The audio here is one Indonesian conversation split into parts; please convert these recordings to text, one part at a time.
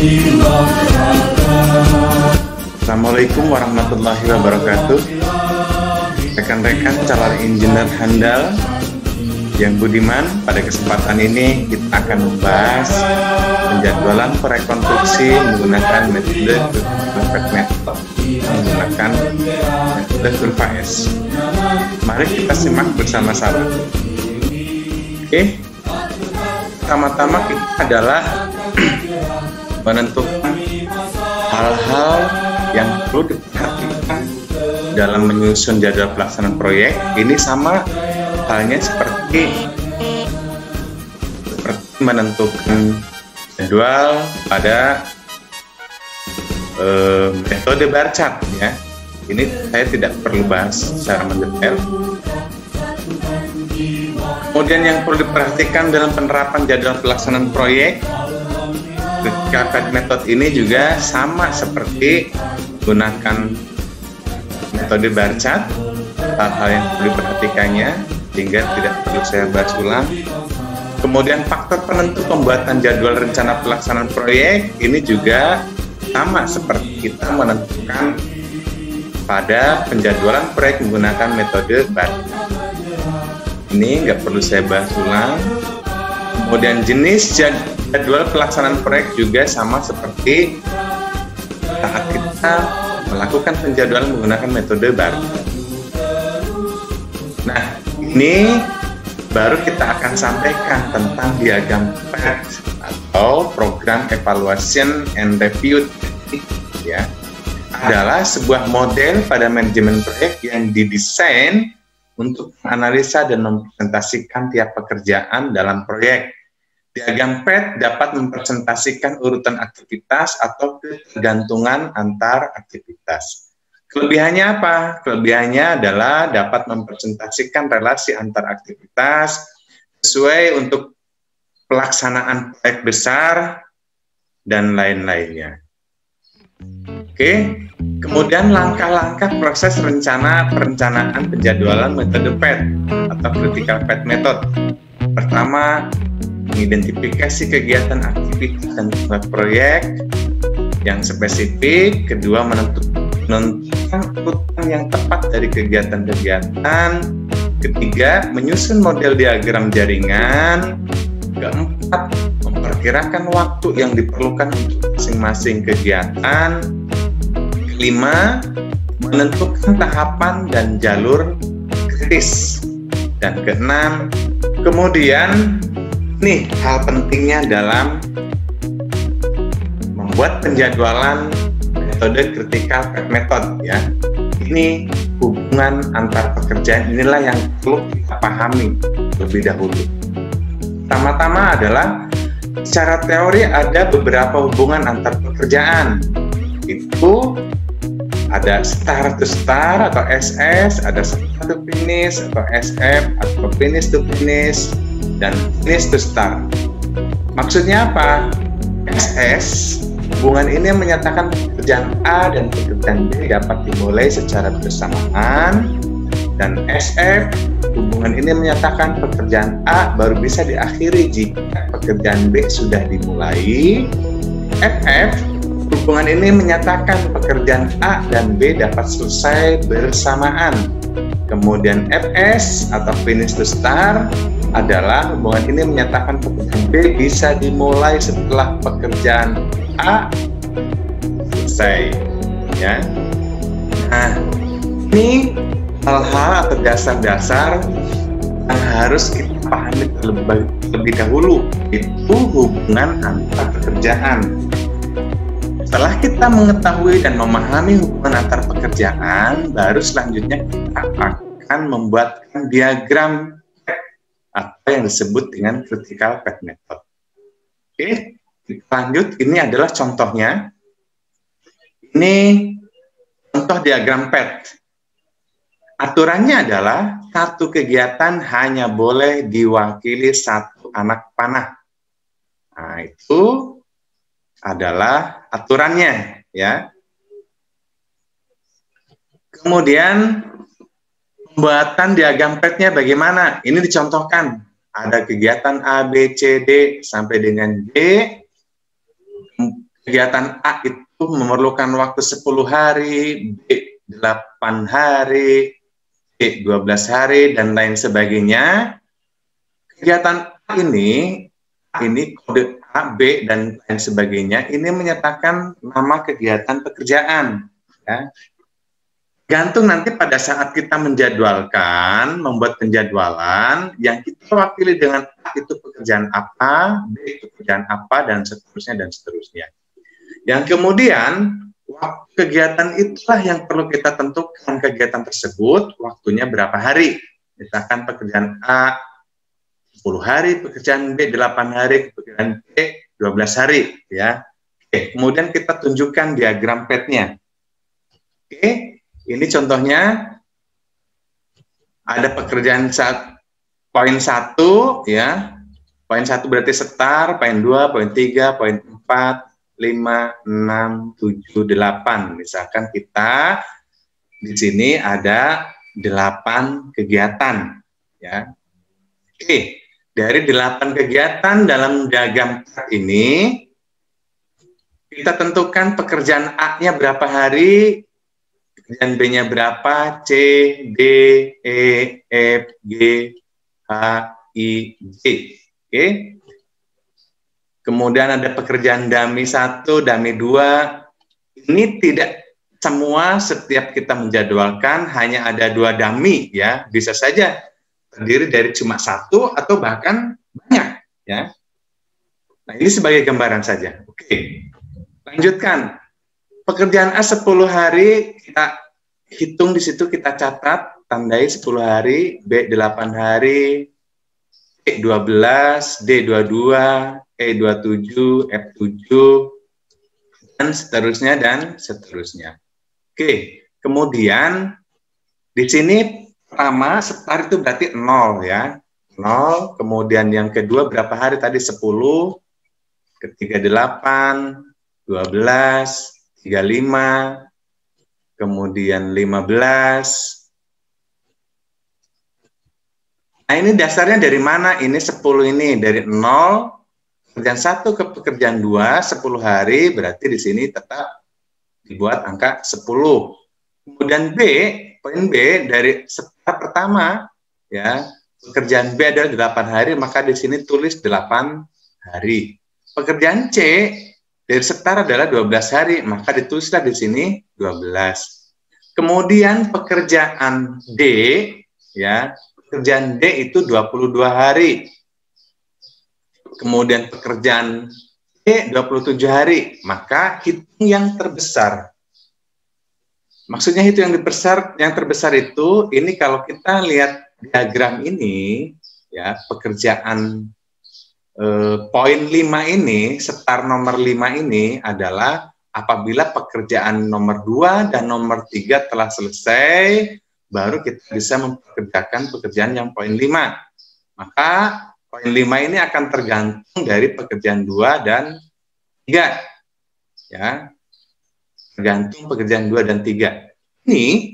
Assalamualaikum warahmatullahi wabarakatuh. Rekan-rekan calon engineer handal yang budiman, pada kesempatan ini kita akan membahas penjadwalan proyek konstruksi menggunakan metode method menggunakan metode kurva S. Mari kita simak bersama-sama. Oke, pertama-tama kita adalah menentukan hal-hal yang perlu diperhatikan dalam menyusun jadwal pelaksanaan proyek. Ini sama halnya seperti menentukan jadwal pada metode bar chart ya. Ini saya tidak perlu bahas secara mendetail. Kemudian yang perlu diperhatikan dalam penerapan jadwal pelaksanaan proyek, ketika metode ini juga sama seperti gunakan metode bar chart. Hal-hal yang perlu diperhatikannya sehingga tidak perlu saya bahas ulang. Kemudian faktor penentu pembuatan jadwal rencana pelaksanaan proyek ini juga sama seperti kita menentukan pada penjadwalan proyek menggunakan metode bar. Ini nggak perlu saya bahas ulang. Kemudian jenis jadwal pelaksanaan proyek juga sama seperti saat kita melakukan penjadwalan menggunakan metode bar. Nah, ini baru kita akan sampaikan tentang diagram PET atau Program Evaluation and Review ya. Adalah sebuah model pada manajemen proyek yang didesain untuk menganalisa dan mempresentasikan tiap pekerjaan dalam proyek. Diagram PET dapat mempresentasikan urutan aktivitas atau ketergantungan antar aktivitas. Kelebihannya apa? Kelebihannya adalah dapat mempresentasikan relasi antar aktivitas sesuai untuk pelaksanaan proyek besar dan lain-lainnya. Oke, kemudian langkah-langkah proses perencanaan penjadwalan metode PET atau Critical PET Method. Pertama, mengidentifikasi kegiatan aktivitas dan proyek yang spesifik. Kedua, menentukan urutan yang tepat dari kegiatan-kegiatan. Ketiga, menyusun model diagram jaringan. Keempat, memperkirakan waktu yang diperlukan untuk masing-masing kegiatan. Kelima, menentukan tahapan dan jalur kritis. Dan keenam, kemudian nih hal pentingnya dalam membuat penjadwalan metode Critical PET Method ya. Ini hubungan antar pekerjaan, inilah yang perlu kita pahami lebih dahulu. Pertama-tama adalah secara teori ada beberapa hubungan antar pekerjaan. Itu ada start to start atau SS, ada start to finish atau SF, atau finish to finish, dan finish to start. Maksudnya apa? SS, hubungan ini menyatakan pekerjaan A dan pekerjaan B dapat dimulai secara bersamaan, dan SF, hubungan ini menyatakan pekerjaan A baru bisa diakhiri jika pekerjaan B sudah dimulai. FF, hubungan ini menyatakan pekerjaan A dan B dapat selesai bersamaan. Kemudian FS atau finish to start adalah hubungan ini menyatakan pekerjaan B bisa dimulai setelah pekerjaan A selesai ya. Nah, ini hal-hal atau dasar-dasar yang harus kita pahami terlebih dahulu, itu hubungan antar pekerjaan. Setelah kita mengetahui dan memahami hubungan antar pekerjaan, baru selanjutnya kita akan membuatkan diagram atau yang disebut dengan Critical PET Method. Oke, lanjut, ini adalah contohnya. Ini contoh diagram PET. Aturannya adalah satu kegiatan hanya boleh diwakili satu anak panah. Nah, itu adalah aturannya ya. Kemudian pembuatan diagram PET-nya bagaimana? Ini dicontohkan. Ada kegiatan A, B, C, D sampai dengan D. kegiatan A itu memerlukan waktu 10 hari, B 8 hari, C 12 hari, dan lain sebagainya. Kegiatan A ini kode A, B, dan lain sebagainya, ini menyatakan nama kegiatan pekerjaan. Ya. Gantung nanti pada saat kita menjadwalkan, membuat penjadwalan, yang kita wakili dengan A itu pekerjaan apa, B itu pekerjaan apa, dan seterusnya, dan seterusnya. Yang kemudian, waktu kegiatan itulah yang perlu kita tentukan kegiatan tersebut, waktunya berapa hari. Misalkan pekerjaan A 10 hari, pekerjaan B 8 hari, pekerjaan B 12 hari. Ya. Oke, kemudian kita tunjukkan diagram PET-nya. Oke, ini contohnya ada pekerjaan poin 1, ya. Poin 1 berarti setar, poin 2, poin 3, poin 4, 5, 6, 7, 8. Misalkan kita di sini ada 8 kegiatan, ya. Oke, dari 8 kegiatan dalam diagram ini kita tentukan pekerjaan A-nya berapa hari, pekerjaan B-nya berapa, C, D, E, F, G, H, I, J. Oke. Kemudian ada pekerjaan dummy 1, dummy 2. Ini tidak semua setiap kita menjadwalkan hanya ada 2 dummy, ya. Bisa saja terdiri dari cuma 1 atau bahkan banyak, ya. Nah, ini sebagai gambaran saja. Oke. Lanjutkan. Pekerjaan A 10 hari kita hitung di situ, kita catat, tandai 10 hari, B 8 hari, C 12, D 22, E 27, F 7, dan seterusnya, dan seterusnya. Oke, kemudian di sini pertama setar itu berarti 0, ya. 0, kemudian yang kedua berapa hari tadi, 10, ketiga 8, 12, 35, kemudian 15. Nah, ini dasarnya dari mana? Ini 10 ini dari 0, pekerjaan 1 ke pekerjaan 2, 10 hari, berarti di sini tetap dibuat angka 10. Kemudian B, poin B dari setar pertama, ya, pekerjaan B adalah 8 hari, maka di sini tulis 8 hari. Pekerjaan C dari setar adalah 12 hari, maka ditulislah di sini 12. Kemudian pekerjaan D, ya, pekerjaan D itu 22 hari. Kemudian pekerjaan E 27 hari, maka hitung yang terbesar. Maksudnya itu yang terbesar itu, ini kalau kita lihat diagram ini, ya, pekerjaan poin 5 ini, setar nomor 5 ini adalah apabila pekerjaan nomor 2 dan nomor 3 telah selesai, baru kita bisa mempekerjakan pekerjaan yang poin 5. Maka poin 5 ini akan tergantung dari pekerjaan 2 dan 3. Ya. Tergantung pekerjaan 2 dan 3. Ini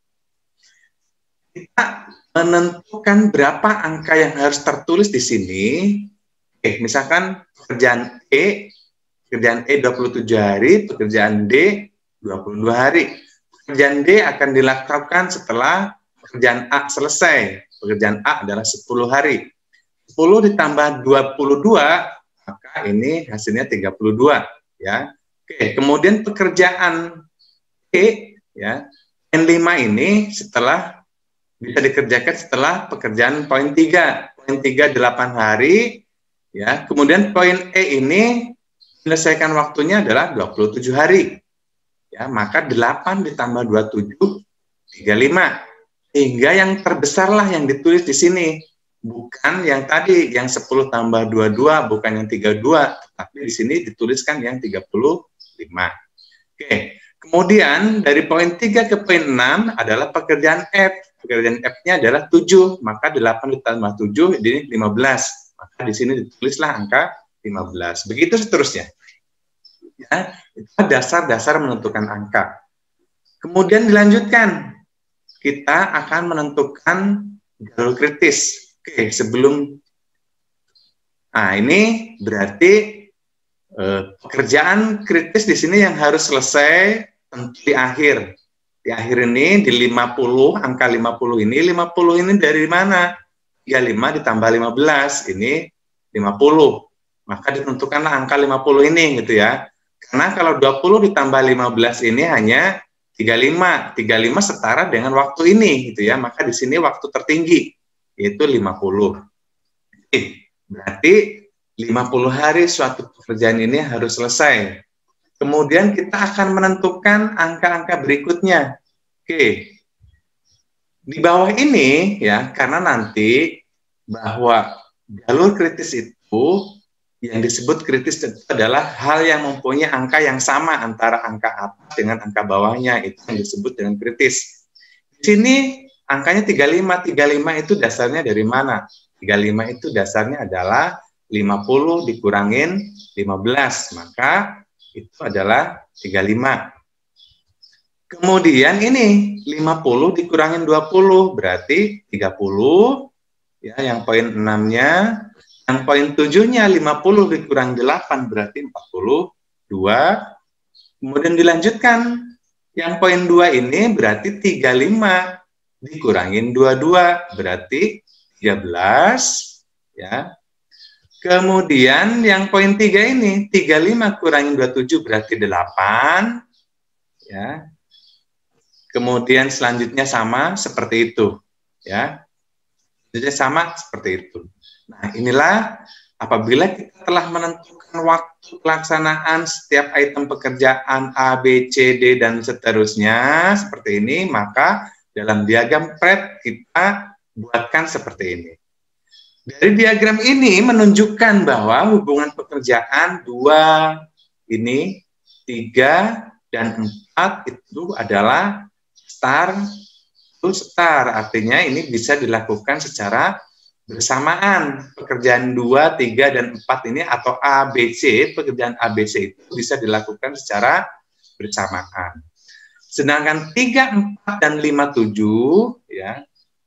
kita menentukan berapa angka yang harus tertulis di sini. Misalkan pekerjaan E 27 hari, pekerjaan D 22 hari. Pekerjaan D akan dilakukan setelah pekerjaan A selesai. Pekerjaan A adalah 10 hari. 10 ditambah 22, maka ini hasilnya 32, ya. Oke, kemudian pekerjaan E, ya, poin 5 ini bisa dikerjakan setelah pekerjaan poin 3. Poin 3 8 hari, ya. Kemudian poin E ini menyelesaikan waktunya adalah 27 hari. Ya, maka 8 ditambah 27 35. Sehingga yang terbesarlah yang ditulis di sini. Bukan yang tadi, yang 10 tambah 22, bukan yang 32, tapi di sini dituliskan yang 35. Oke, kemudian dari poin 3 ke poin 6 adalah pekerjaan F. Pekerjaan F-nya adalah 7, maka 8 ditambah 7, ini 15. Maka di sini ditulislah angka 15. Begitu seterusnya. Ya, itu dasar-dasar menentukan angka. Kemudian dilanjutkan, kita akan menentukan jalur kritis. Oke, sebelum, nah ini berarti Pekerjaan kritis di sini yang harus selesai tentu di akhir. Di akhir ini di 50, angka 50 ini dari mana? 35 ditambah 15, ini 50. Maka ditentukanlah angka 50 ini gitu ya. Karena kalau 20 ditambah 15 ini hanya 35. 35 setara dengan waktu ini gitu ya. Maka di sini waktu tertinggi yaitu 50. Berarti 50 hari suatu pekerjaan ini harus selesai. Kemudian kita akan menentukan angka-angka berikutnya. Oke. Di bawah ini ya, karena nanti bahwa jalur kritis itu yang disebut kritis itu adalah hal yang mempunyai angka yang sama antara angka atas dengan angka bawahnya, itu yang disebut dengan kritis. Di sini angkanya 35. 35 itu dasarnya dari mana? 35 itu dasarnya adalah 50 dikurangin 15, maka itu adalah 35. Kemudian ini 50 dikurangin 20 berarti 30 ya, yang poin 6-nya. Yang poin 7-nya 50 dikurang 8 berarti 42. Kemudian dilanjutkan yang poin 2 ini berarti 35 dikurangin 22 berarti 13 ya. Kemudian yang poin 3 ini 35 kurangin 27 berarti 8 ya. Kemudian selanjutnya sama seperti itu ya. Jadi sama seperti itu. Nah, inilah apabila kita telah menentukan waktu pelaksanaan setiap item pekerjaan A, B, C, D dan seterusnya seperti ini, maka dalam diagram Pratt kita buatkan seperti ini. Dari diagram ini menunjukkan bahwa hubungan pekerjaan 2 ini, 3 dan 4 itu adalah star, artinya ini bisa dilakukan secara bersamaan. Pekerjaan 2, 3, dan 4 ini atau A, B, C, pekerjaan A, B, C itu bisa dilakukan secara bersamaan. Sedangkan 3, 4, dan 5, 7, ya,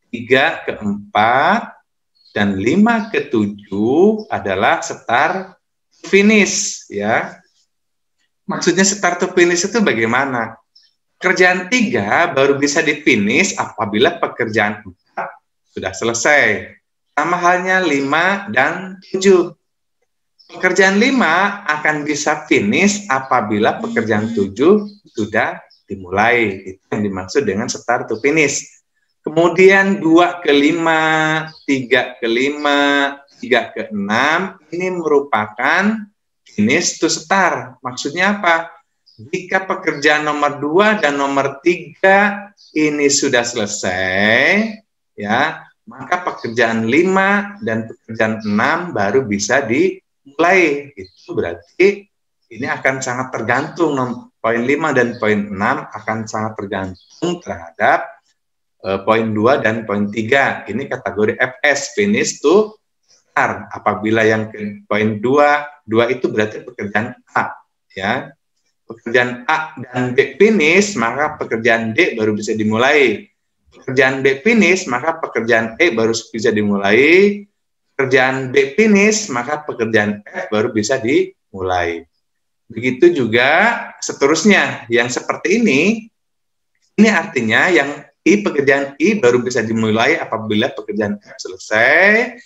3 ke 4 dan 5 ke 7 adalah start to finish, ya. Maksudnya start to finish itu bagaimana? Pekerjaan 3 baru bisa di-finish apabila pekerjaan 4 sudah selesai. Sama halnya 5 dan 7. Pekerjaan 5 akan bisa finish apabila pekerjaan 7 sudah dimulai. Itu yang dimaksud dengan start to finish. Kemudian 2 ke 5, 3 ke 5, 3 ke 6, ini merupakan finish to start. Maksudnya apa? Jika pekerjaan nomor 2 dan nomor 3 ini sudah selesai, ya, maka pekerjaan 5 dan pekerjaan 6 baru bisa dimulai. Itu berarti ini akan sangat tergantung, poin 5 dan poin 6 akan sangat tergantung terhadap poin 2 dan poin 3. Ini kategori FS, finish to start. Apabila yang ke poin 2 itu berarti pekerjaan A, ya. Pekerjaan A dan B finish, maka pekerjaan D baru bisa dimulai. Pekerjaan B finish, maka pekerjaan E baru bisa dimulai. Pekerjaan B finish, maka pekerjaan F baru bisa dimulai. Begitu juga seterusnya. Yang seperti ini artinya yang pekerjaan I baru bisa dimulai apabila pekerjaan F selesai.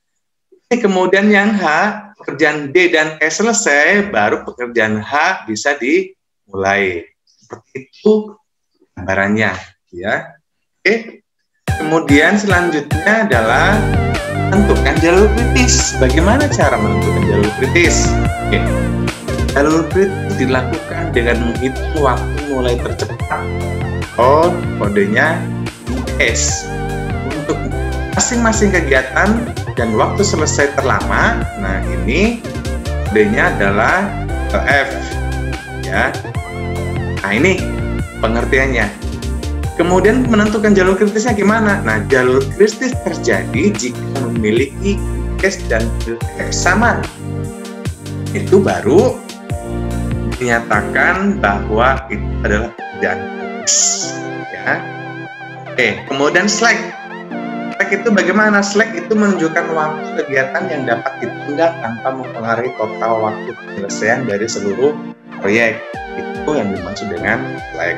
Kemudian yang H, pekerjaan D dan E selesai, baru pekerjaan H bisa dimulai. Seperti itu gambarannya, ya. Oke. Kemudian selanjutnya adalah menentukan jalur kritis. Bagaimana cara menentukan jalur kritis? Oke. Jalur kritis dilakukan dengan menghitung waktu mulai tercepat. Kodenya S. Untuk masing-masing kegiatan dan waktu selesai terlama, nah ini kodenya adalah F, ya. Nah ini pengertiannya. Kemudian menentukan jalur kritisnya gimana? Nah, jalur kritis terjadi jika memiliki S dan F sama. Itu baru dinyatakan bahwa itu adalah pekerjaan kritis, ya. Oke, kemudian slack. Slack itu bagaimana? Slack itu menunjukkan waktu kegiatan yang dapat ditunda tanpa mempengaruhi total waktu penyelesaian dari seluruh proyek. Itu yang dimaksud dengan Slack.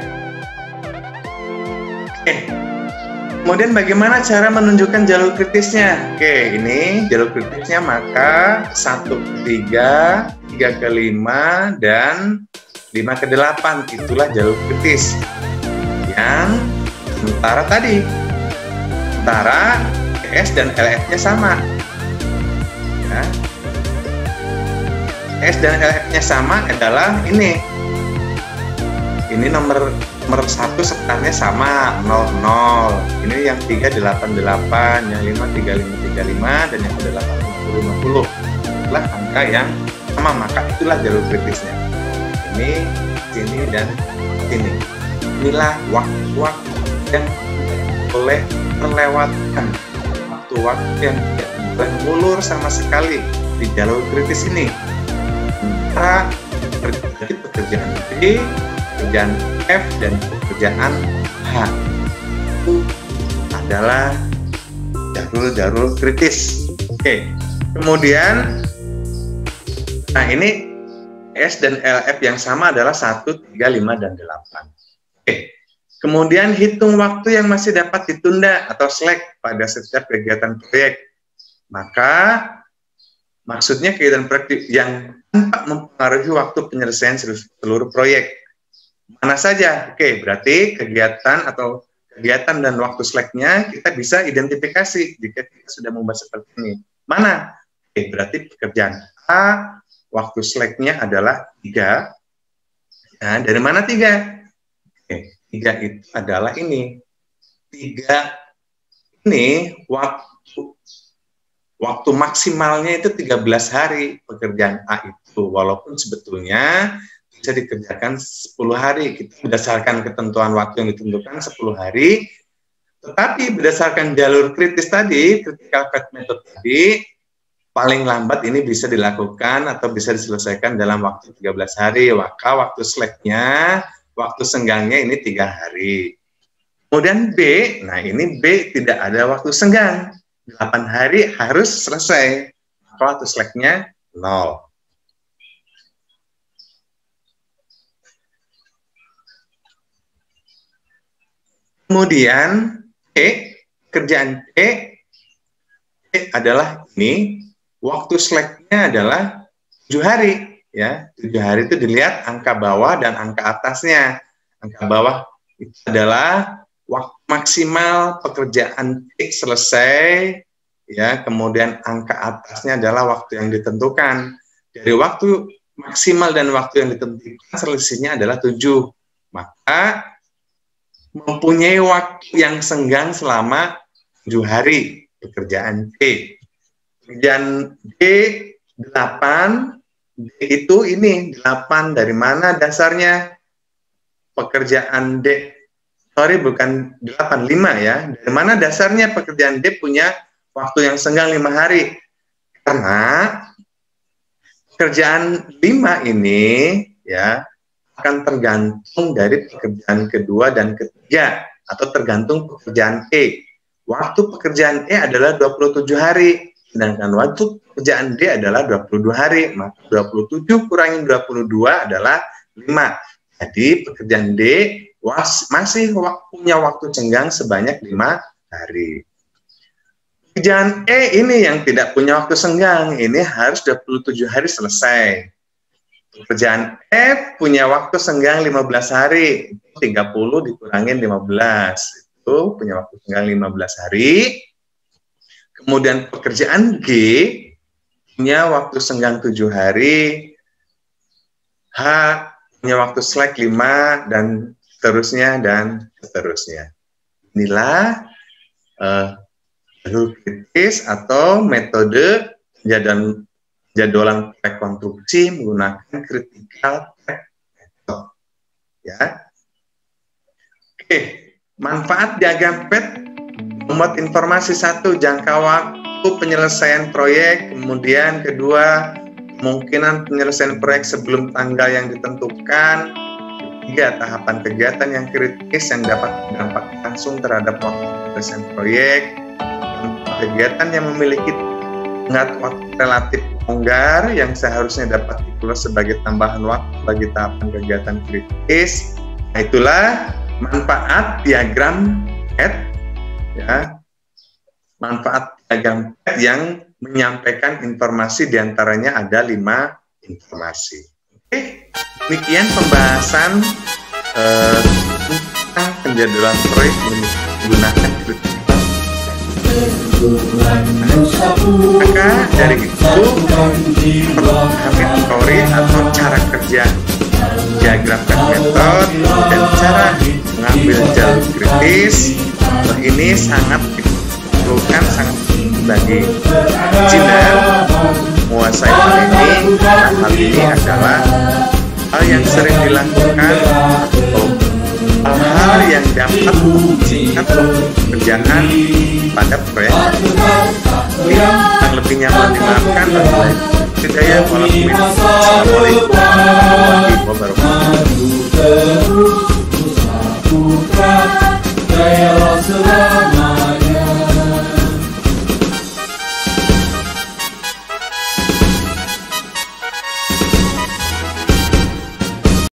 Oke. Kemudian bagaimana cara menunjukkan jalur kritisnya? Oke, ini jalur kritisnya maka 1 ke 3, 3 ke 5, dan 5 ke 8. Itulah jalur kritis. Yang sementara tadi. Sementara ES dan LF-nya sama. Ya. ES dan LF-nya sama adalah ini. Ini nomor 1 sekitarnya sama 00. Ini yang 3 88, yang 5 35 35, dan yang ke-8 50 50. Itulah angka yang sama, maka itulah jalur kritisnya. Ini, sini, dan sini. Inilah waktu-waktu yang boleh terlewatkan, waktu-waktu yang tidak boleh mulur sama sekali di jalur kritis ini. Antara pekerjaan B, pekerjaan F, dan pekerjaan H. Itu adalah jalur kritis. Oke. Kemudian, nah ini S dan LF yang sama adalah 1, 3, 5, dan 8. Oke. Kemudian hitung waktu yang masih dapat ditunda atau slack pada setiap kegiatan proyek. Maka maksudnya kegiatan proyek yang tanpa mempengaruhi waktu penyelesaian seluruh proyek. Mana saja? Oke, berarti kegiatan dan waktu slack-nya kita bisa identifikasi jika kita sudah membahas seperti ini. Mana? Oke, berarti pekerjaan A, waktu slack-nya adalah 3. Nah, dari mana 3? Oke, 3 itu adalah ini. 3 ini waktu maksimalnya itu 13 hari pekerjaan A itu. Walaupun sebetulnya bisa dikerjakan 10 hari. Kita berdasarkan ketentuan waktu yang ditentukan 10 hari. Tetapi berdasarkan jalur kritis tadi, critical path method tadi, paling lambat ini bisa dilakukan atau bisa diselesaikan dalam waktu 13 hari. Maka waktu slack-nya, waktu senggangnya ini 3 hari. Kemudian B, nah ini B tidak ada waktu senggang. 8 hari harus selesai. Maka waktu slack-nya 0. Kemudian kerjaan E adalah ini, waktu slack-nya adalah 7 hari. Ya, 7 hari itu dilihat angka bawah dan angka atasnya. Angka bawah itu adalah waktu maksimal pekerjaan E selesai, ya. Kemudian angka atasnya adalah waktu yang ditentukan. Dari waktu maksimal dan waktu yang ditentukan selisihnya adalah 7. Maka mempunyai waktu yang senggang selama 7 hari pekerjaan D. Pekerjaan D 8, D itu ini 8 dari mana dasarnya? Pekerjaan D, sorry bukan 8, 5 ya. Dari mana dasarnya pekerjaan D punya waktu yang senggang 5 hari? Karena pekerjaan 5 ini ya akan tergantung dari pekerjaan kedua dan ketiga, atau tergantung pekerjaan E. Waktu pekerjaan E adalah 27 hari, sedangkan waktu pekerjaan D adalah 22 hari, maka 27 kurangin 22 adalah 5. Jadi pekerjaan D masih punya waktu senggang sebanyak 5 hari. Pekerjaan E ini yang tidak punya waktu senggang, ini harus 27 hari selesai. Pekerjaan F punya waktu senggang 15 hari, 30 dikurangin 15, itu punya waktu senggang 15 hari. Kemudian pekerjaan G punya waktu senggang 7 hari, H punya waktu slack 5, dan seterusnya, dan seterusnya. Inilah jalur kritis atau metode jadwalan proyek konstruksi menggunakan critical path method. Ya. Oke, manfaat diagram PET membuat informasi: 1, jangka waktu penyelesaian proyek, kemudian kedua, kemungkinan penyelesaian proyek sebelum tanggal yang ditentukan, 3, tahapan kegiatan yang kritis yang dapat berdampak langsung terhadap waktu penyelesaian proyek, kegiatan yang memiliki tenggat waktu relatif longgar yang seharusnya dapat dikelola sebagai tambahan waktu bagi tahapan kegiatan kritis. Nah, itulah manfaat diagram PET, ya. Manfaat diagram PET yang menyampaikan informasi, diantaranya ada 5 informasi. Oke, demikian pembahasan tentang penjadwalan proyek menggunakan kritikal. Maka dari itu perlu memahami teori atau cara kerja diagram metode dan cara mengambil jalur kritis. Ini sangat diperlukan, sangat bagi engineer menguasai hal ini. Nah, hal ini adalah hal yang sering dilakukan atau hal-hal yang dapat meningkat pekerjaan pada proyek. Yang lebih nyaman dimaafkan oleh Hidayah. Assalamualaikum warahmatullahi wabarakatuh.